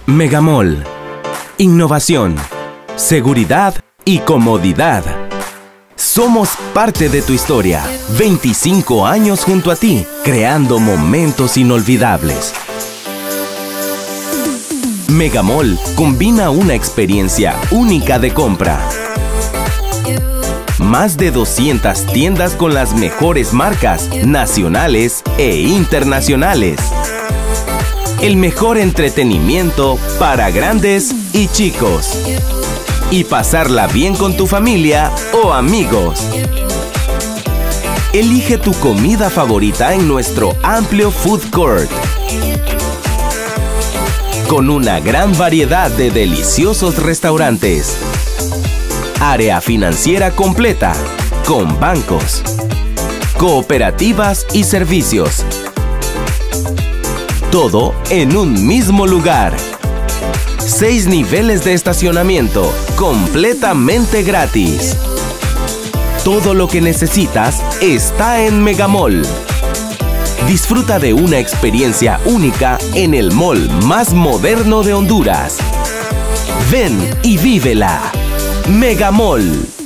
Megamall. Innovación, seguridad y comodidad. Somos parte de tu historia. 25 años junto a ti, creando momentos inolvidables. Megamall combina una experiencia única de compra. Más de 200 tiendas con las mejores marcas nacionales e internacionales. El mejor entretenimiento para grandes y chicos. Y pasarla bien con tu familia o amigos. Elige tu comida favorita en nuestro amplio food court. Con una gran variedad de deliciosos restaurantes. Área financiera completa, con bancos, cooperativas y servicios. Todo en un mismo lugar. 6 niveles de estacionamiento, completamente gratis. Todo lo que necesitas está en Megamall. Disfruta de una experiencia única en el mall más moderno de Honduras. Ven y vívela. Megamall.